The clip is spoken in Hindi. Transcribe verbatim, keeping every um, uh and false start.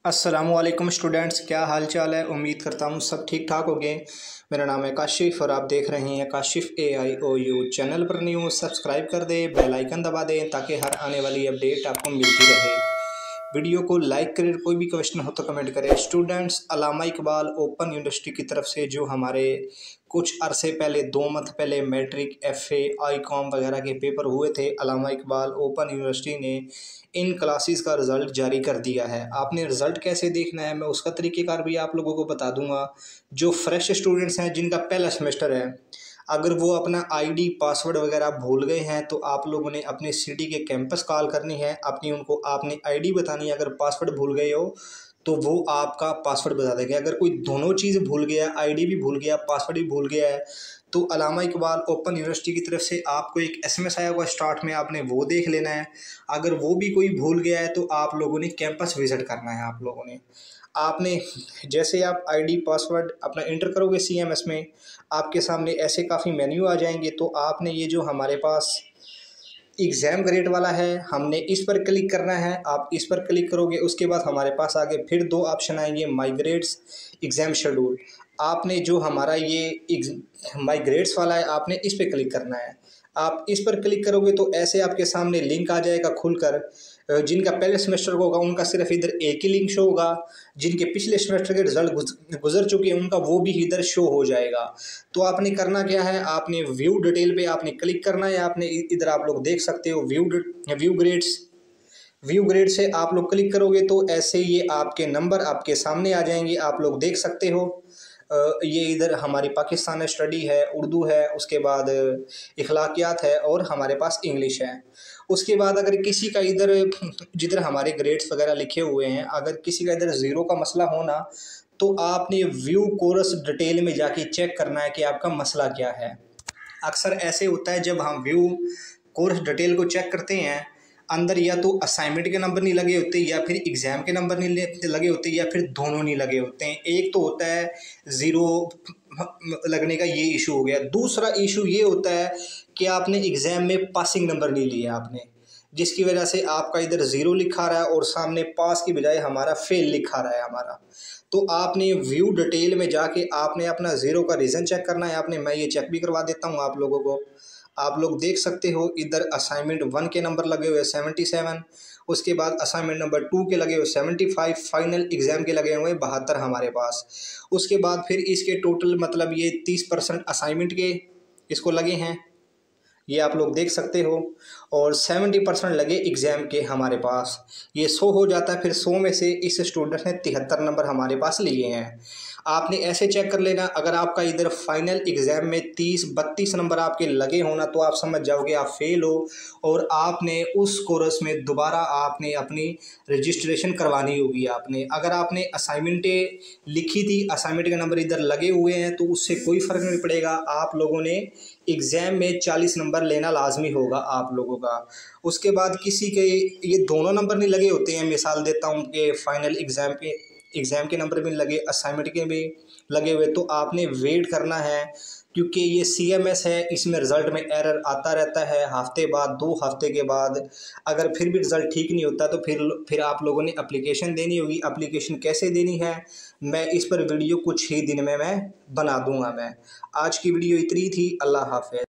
अस्सलामुअलैकुम स्टूडेंट्स, क्या हाल चाल है। उम्मीद करता हूँ सब ठीक ठाक होंगे। मेरा नाम है काशिफ़ और आप देख रहे हैं Kashif A I O U. Channel पर न्यू सब्सक्राइब कर दें, बेल आइकन दबा दें ताकि हर आने वाली अपडेट आपको मिलती रहे। वीडियो को लाइक करें, कोई भी क्वेश्चन हो तो कमेंट करें। Students, Allama Iqbal Open University की तरफ से जो हमारे कुछ अरसे पहले दो मंथ पहले matric, F A, I com वगैरह के पेपर हुए थे, अल्लामा इकबाल ओपन यूनिवर्सिटी ने इन क्लासेस का रिज़ल्ट जारी कर दिया है। आपने रिज़ल्ट कैसे देखना है, मैं उसका तरीक़ेकार भी आप लोगों को बता दूंगा। जो फ्रेश स्टूडेंट्स हैं, जिनका पहला सेमेस्टर है, अगर वो अपना आईडी पासवर्ड वगैरह भूल गए हैं तो आप लोगों ने अपने सिटी के कैंपस कॉल करनी है। अपनी उनको आपने आईडी बतानी है। अगर पासवर्ड भूल गए हो तो वो आपका पासवर्ड बता देंगे। अगर कोई दोनों चीज़ भूल गया, आईडी भी भूल गया, पासवर्ड भी भूल गया है, तो अल्लामा इकबाल ओपन यूनिवर्सिटी की तरफ से आपको एक एसएमएस आया होगा स्टार्ट में, आपने वो देख लेना है। अगर वो भी कोई भूल गया है तो आप लोगों ने कैंपस विज़िट करना है। आप लोगों ने आपने जैसे आप आईडी पासवर्ड अपना इंटर करोगे सीएमएस में, आपके सामने ऐसे काफ़ी मेन्यू आ जाएंगे। तो आपने ये जो हमारे पास एग्ज़ाम ग्रेड वाला है, हमने इस पर क्लिक करना है। आप इस पर क्लिक करोगे, उसके बाद हमारे पास आगे फिर दो ऑप्शन आएंगे, माई ग्रेड्स, एग्ज़ाम शेड्यूल। आपने जो हमारा ये माई ग्रेड्स वाला है, आपने इस पर क्लिक करना है। आप इस पर क्लिक करोगे तो ऐसे आपके सामने लिंक आ जाएगा खुलकर। जिनका पहले सेमेस्टर होगा उनका सिर्फ इधर एक ही लिंक शो होगा, जिनके पिछले सेमेस्टर के रिजल्ट गुजर चुके हैं उनका वो भी इधर शो हो जाएगा। तो आपने करना क्या है, आपने व्यू डिटेल पे आपने क्लिक करना है। आपने इधर आप लोग देख सकते हो view view grades. View grade से आप लोग क्लिक करोगे तो ऐसे ये आपके नंबर आपके सामने आ जाएंगे, आप लोग देख सकते हो। ये इधर हमारी पाकिस्तान स्टडी है, उर्दू है, उसके बाद इखलाकियात है और हमारे पास इंग्लिश है। उसके बाद अगर किसी का इधर जिधर हमारे ग्रेड्स वगैरह लिखे हुए हैं, अगर किसी का इधर ज़ीरो का मसला होना तो आपने व्यू कोर्स डिटेल में जाके चेक करना है कि आपका मसला क्या है। अक्सर ऐसे होता है जब हम व्यू कोर्स डिटेल को चेक करते हैं, अंदर या तो असाइनमेंट के नंबर नहीं लगे होते, या फिर एग्ज़ाम के नंबर नहीं लगे होते, या फिर दोनों नहीं लगे होते हैं। एक तो होता है ज़ीरो लगने का, ये इशू हो गया। दूसरा इशू ये होता है कि आपने एग्ज़ाम में पासिंग नंबर नहीं लिया आपने, जिसकी वजह से आपका इधर ज़ीरो लिखा रहा है और सामने पास की बजाय हमारा फेल लिखा रहा है हमारा। तो आपने व्यू डिटेल में जाके आपने अपना ज़ीरो का रीज़न चेक करना है। आपने मैं ये चेक भी करवा देता हूँ आप लोगों को। आप लोग देख सकते हो इधर असाइनमेंट वन के नंबर लगे हुए सेवेंटी सेवन, उसके बाद असाइनमेंट नंबर टू के लगे हुए सेवेंटी फाइव, फाइनल एग्ज़ाम के लगे हुए बहत्तर हमारे पास। उसके बाद फिर इसके टोटल मतलब ये तीस परसेंट असाइनमेंट के इसको लगे हैं, ये आप लोग देख सकते हो, और सत्तर परसेंट लगे एग्ज़ाम के हमारे पास। ये सौ हो जाता है। फिर सौ में से इस स्टूडेंट ने तिहत्तर नंबर हमारे पास लिए हैं। आपने ऐसे चेक कर लेना। अगर आपका इधर फाइनल एग्ज़ाम में तीस बत्तीस नंबर आपके लगे होना तो आप समझ जाओगे आप फेल हो, और आपने उस कोर्स में दोबारा आपने अपनी रजिस्ट्रेशन करवानी होगी। आपने अगर आपने असाइनमेंटें लिखी थी, असाइनमेंट के नंबर इधर लगे हुए हैं, तो उससे कोई फ़र्क नहीं पड़ेगा। आप लोगों ने एग्ज़ाम में चालीस नंबर लेना लाजमी होगा आप लोगों का। उसके बाद किसी के ये दोनों नंबर नहीं लगे होते हैं, मिसाल देता हूँ कि फाइनल एग्ज़ाम के एग्ज़ाम के नंबर भी लगे, असाइनमेंट के भी लगे हुए, तो आपने वेट करना है, क्योंकि ये सीएमएस है, इसमें रिज़ल्ट में एरर आता रहता है। हफ्ते बाद, दो हफ्ते के बाद अगर फिर भी रिज़ल्ट ठीक नहीं होता तो फिर फिर आप लोगों ने एप्लीकेशन देनी होगी। एप्लीकेशन कैसे देनी है, मैं इस पर वीडियो कुछ ही दिन में मैं बना दूंगा। मैं आज की वीडियो इतनी थी। अल्लाह हाफ़िज़।